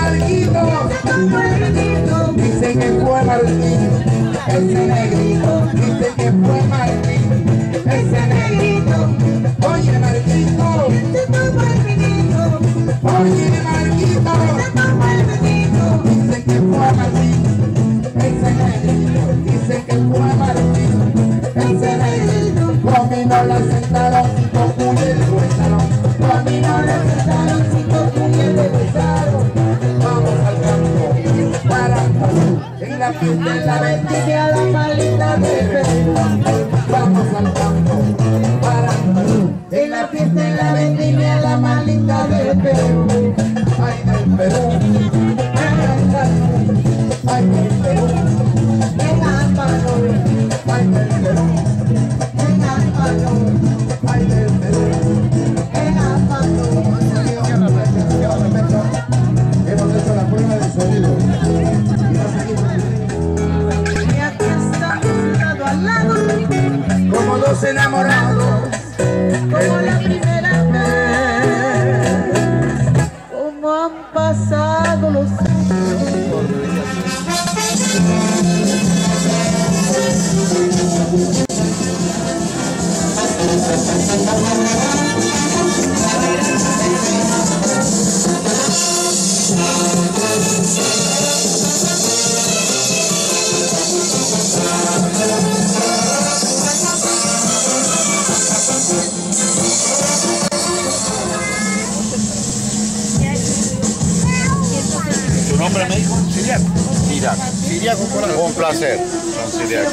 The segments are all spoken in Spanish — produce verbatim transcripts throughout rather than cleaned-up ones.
Marquito, dice que fue Martín, ese negrito, dice que fue Martín, ese negrito. Oye Marquito, oye Marquito, dice que fue Martín, ese negrito, dice que fue Martín, ese negrito. Dominó la sentaron, cinco puñes le besaron, dominó la sentaron, cinco puñes le besaron. Vamos al campo, para en la fiesta, en la vendimia, la malita de Perú. Vamos al campo, para en la fiesta, en la vendimia, la malita de Perú. Ay, del Perú, ay, del Perú, en Amparo, ay, del Perú, en Amparo, ay, del Perú, en Amparo. Hemos hecho la prueba de sonido. Y aquí estamos lado a lado, como dos enamorados, como la primera vez, como han pasado los años. ¿Tu nombre me dijo? Siriaco. Siriaco. Siriaco Coral. Un placer, don Siriaco.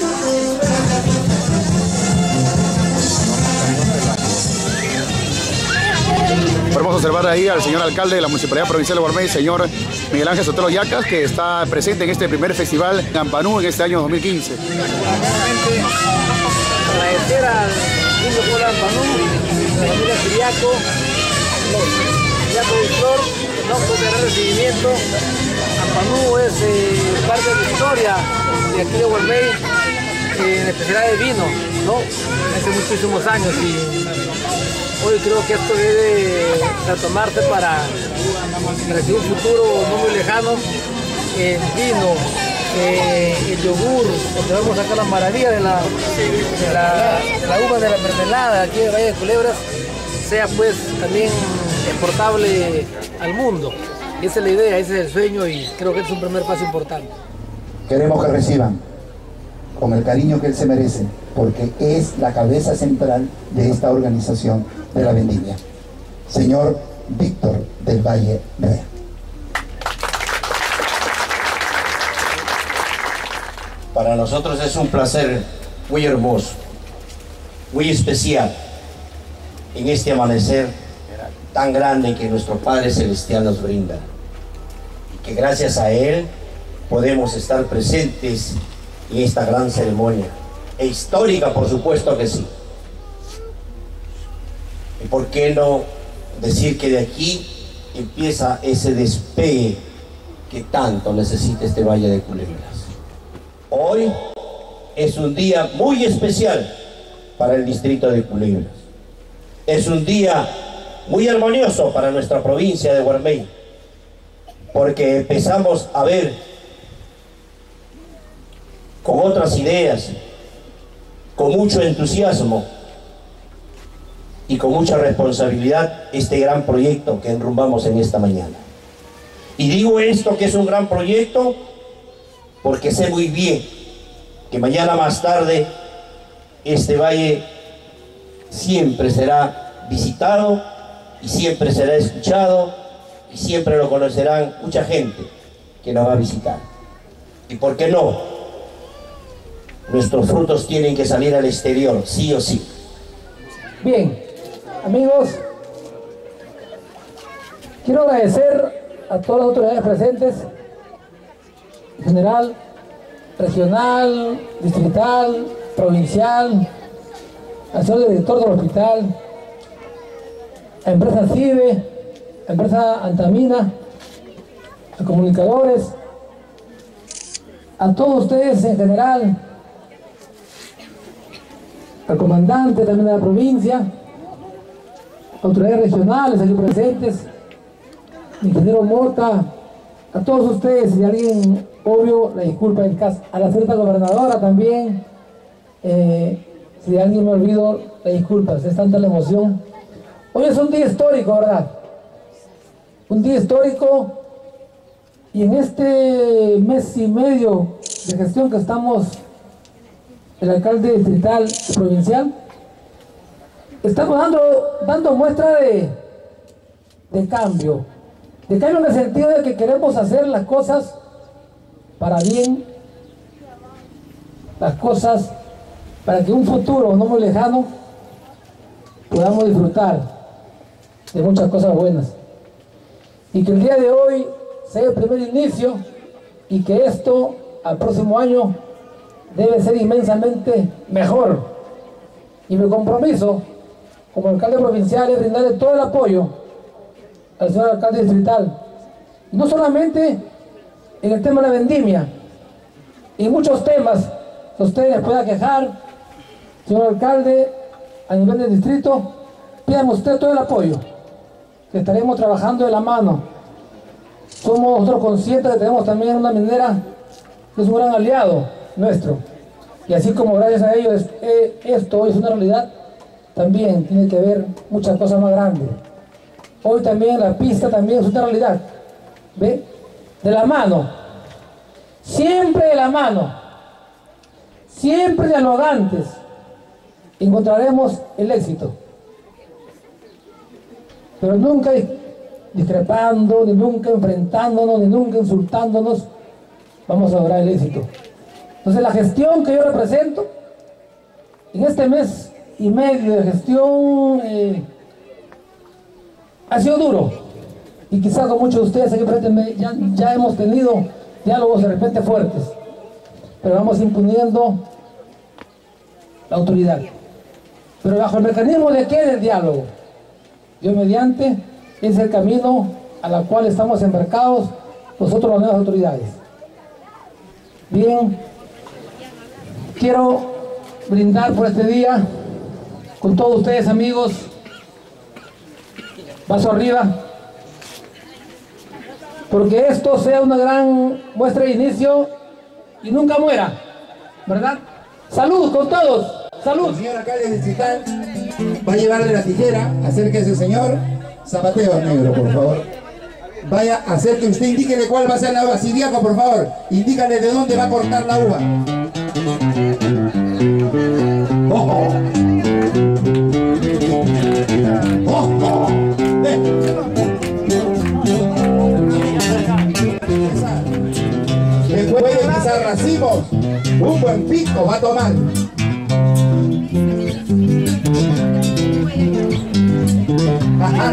Podemos observar ahí al señor alcalde de la Municipalidad Provincial de Guarmey, señor Miguel Ángel Sotelo Yacas, que está presente en este primer festival en Ampanú en este año dos mil quince. Agradecer al Indio Pueblo Ampanú, a la familia Siriaco, Siriaco de Flor, no puede dar recibimiento. Ampanú es eh, parte de la historia de aquí de Guarmey, eh, en especial de vino, ¿no? Hace muchísimos años y hoy creo que esto debe retomarse para, para que un futuro no muy lejano, el vino, eh, el yogur, donde vamos a sacar la maravilla de la, de la, de la uva de la mermelada aquí de Valle de Culebras, sea pues también exportable al mundo. Esa es la idea, ese es el sueño y creo que es un primer paso importante. Queremos que reciban con el cariño que él se merece, porque es la cabeza central de esta organización de la vendimia. Señor Víctor del Valle Rea. Para nosotros es un placer muy hermoso, muy especial en este amanecer tan grande que nuestro Padre Celestial nos brinda. Y que gracias a Él podemos estar presentes en esta gran ceremonia. E histórica, por supuesto que sí. ¿Y por qué no decir que de aquí empieza ese despegue que tanto necesita este Valle de Culebras? Hoy es un día muy especial para el distrito de Culebras. Es un día muy armonioso para nuestra provincia de Guarmey, porque empezamos a ver con otras ideas, con mucho entusiasmo y con mucha responsabilidad este gran proyecto que enrumbamos en esta mañana. Y digo esto que es un gran proyecto porque sé muy bien que mañana más tarde este valle siempre será visitado y siempre será escuchado y siempre lo conocerán mucha gente que nos va a visitar. ¿Y por qué no? Nuestros frutos tienen que salir al exterior, sí o sí. Bien, amigos, quiero agradecer a todas las autoridades presentes, general, regional, distrital, provincial, al señor director del hospital, a empresa CIDE, a empresa Antamina, a comunicadores, a todos ustedes en general, al comandante también de la provincia, autoridades regionales aquí presentes, ingeniero Mota, A todos ustedes, si alguien, obvio, la disculpa en casa. A la señora gobernadora también, eh, si alguien me olvido, la disculpa, es tanta la emoción. Hoy es un día histórico, ¿verdad? Un día histórico, y en este mes y medio de gestión que estamos, el alcalde distrital y provincial, estamos dando, dando muestra de, de cambio. De cambio en el sentido de que queremos hacer las cosas para bien, las cosas para que un futuro no muy lejano podamos disfrutar de muchas cosas buenas. Y que el día de hoy sea el primer inicio y que esto al próximo año debe ser inmensamente mejor. Y mi compromiso como alcalde provincial es brindarle todo el apoyo al señor alcalde distrital, y no solamente en el tema de la vendimia, y muchos temas que ustedes puedan quejar, señor alcalde, a nivel del distrito, pidan usted todo el apoyo, que estaremos trabajando de la mano. Somos nosotros conscientes que tenemos también una minera que es un gran aliado nuestro, y así como gracias a ellos eh, esto hoy es una realidad, también tiene que ver muchas cosas más grandes. Hoy también la pista también es una realidad, ¿ve? De la mano, siempre de la mano, siempre dialogantes, encontraremos el éxito. Pero nunca discrepando, ni nunca enfrentándonos, ni nunca insultándonos, vamos a lograr el éxito. Entonces la gestión que yo represento, en este mes y medio de gestión, eh, ha sido duro, y quizás con muchos de ustedes aquí presentes ya, ya hemos tenido diálogos de repente fuertes, pero vamos imponiendo la autoridad, pero bajo el mecanismo de qué, del diálogo. Dios mediante es el camino a la cual estamos embarcados nosotros las nuevas autoridades. Bien, quiero brindar por este día con todos ustedes, amigos. Vaso arriba, porque esto sea una gran muestra de inicio y nunca muera, ¿verdad? Salud con todos, salud. El señor alcalde distrital va a llevarle la tijera, acérquese señor, zapateo negro, por favor. Vaya, acérquese, usted indíquele cuál va a ser la uva, Siriaco, por favor, indícale de dónde va a cortar la uva. ¡Ojo! ¡Ojo! Que puede pisar racimos, un buen pico va a tomar. Ajá.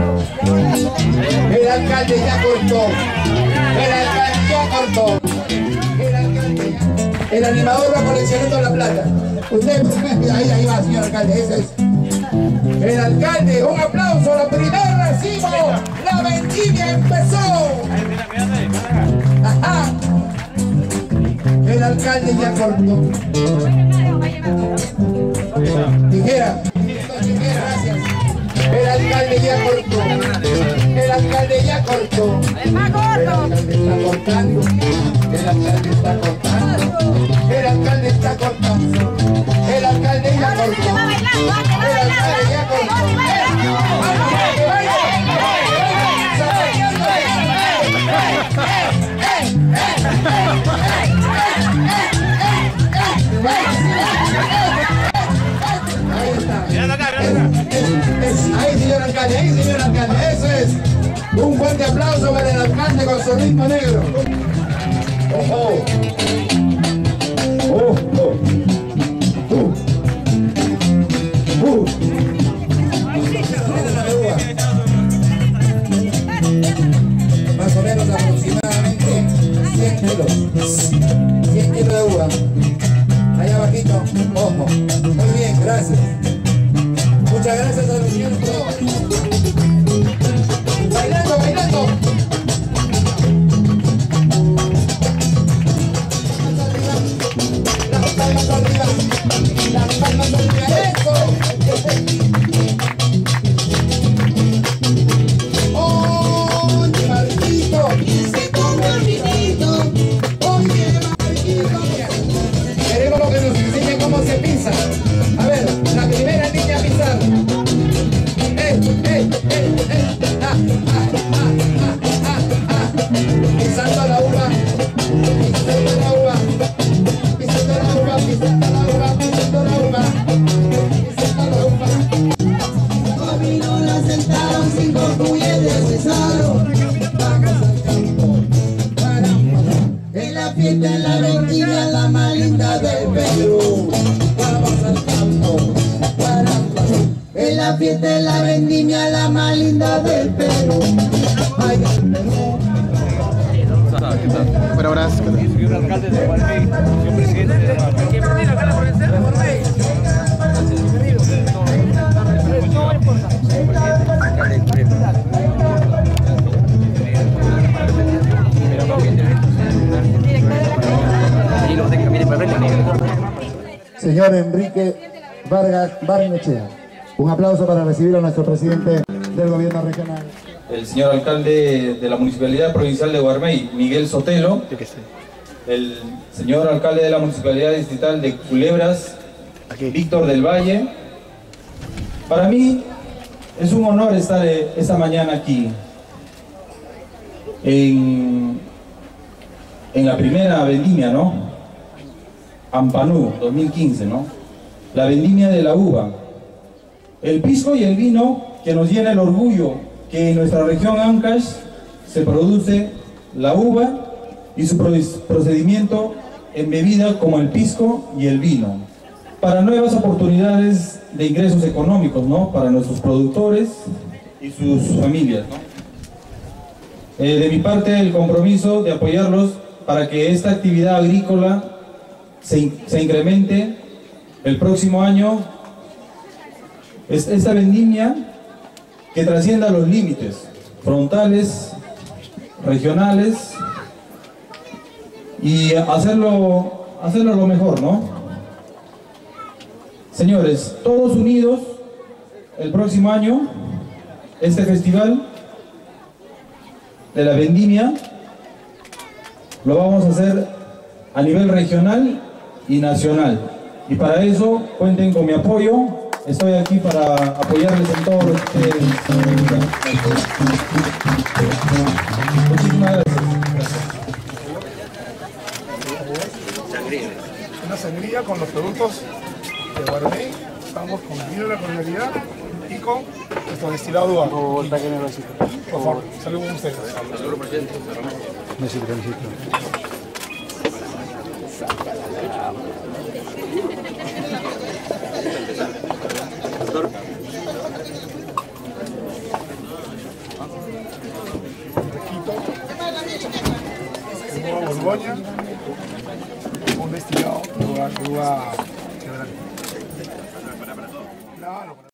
El alcalde ya cortó, el alcalde ya cortó, el alcalde ya. El animador va coleccionando la plata. Usted, ahí, ahí va, señor alcalde, ese es. El alcalde, un aplauso, la primer racimo, la vendimia empezó. Ajá. El alcalde ya cortó. Tijera. Tijera, gracias. El alcalde ya cortó. El alcalde ya cortó. El alcalde está cortando. El alcalde está cortando. El alcalde está cortando. El alcalde ya cortó. El alcalde ya cortó. Ahí está. Ahí, señor alcalde, ahí, señor alcalde, eso es. Un fuerte aplauso para el alcalde con su ritmo negro. Ojo. Ojo. Uh. Uh. Más o menos aproximadamente cien kilos. cien kilos de uva. Allá abajito. Ojo. Muy bien, gracias. Muchas gracias a los señores. Bailando, bailando. Las palmas arriba. Las palmas arriba. Eso. ¡Oh, Marquito! Y se come fiesta en la vendimia, la más linda del Perú. Vamos al campo, caramba. En la fiesta en la vendimia, la más linda del Perú. Ay, el Perú. Bueno, abrazo. Soy un alcalde de Guarmey, soy un presidente de Guarmey. Bienvenido, alcalde provincial de Guarmey. Señor Enrique Vargas Barnechea. Un aplauso para recibir a nuestro presidente del gobierno regional. El señor alcalde de la Municipalidad Provincial de Guarmey, Miguel Sotelo. El señor alcalde de la Municipalidad Distrital de Culebras, Víctor del Valle. Para mí es un honor estar esta mañana aquí en, en la primera vendimia, ¿no? Ampanú dos mil quince, ¿no? La vendimia de la uva, el pisco y el vino que nos llena el orgullo que en nuestra región Ancash se produce la uva y su procedimiento en bebida como el pisco y el vino, para nuevas oportunidades de ingresos económicos, ¿no? Para nuestros productores y sus familias, ¿no? Eh, de mi parte, el compromiso de apoyarlos para que esta actividad agrícola se, se incremente el próximo año. Es, esta vendimia que trascienda los límites frontales, regionales, y hacerlo, hacerlo lo mejor, ¿no? Señores, todos unidos, el próximo año, este festival de la vendimia lo vamos a hacer a nivel regional y nacional. Y para eso cuenten con mi apoyo. Estoy aquí para apoyarles en todo lo que ustedes necesitan. Muchísimas gracias. Una sangría con los productos de Guarmey. Estamos con vino de la cordialidad y con nuestro destilado de uva. Por favor, saludos a ustedes. Saludos, presidente. Necesito, necesito. Borgoña, un destilado de uva quebrada.